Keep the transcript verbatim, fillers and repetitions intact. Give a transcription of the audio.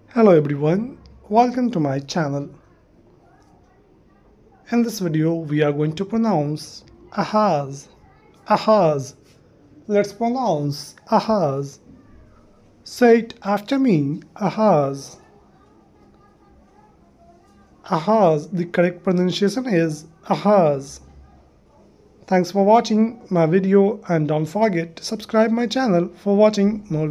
Hello everyone, welcome to my channel. In this video we are going to pronounce Ahaz. Ahaz. Let's pronounce Ahaz. Say it after me, Ahaz. Ahaz. The correct pronunciation is Ahaz. Thanks for watching my video and don't forget to subscribe my channel for watching more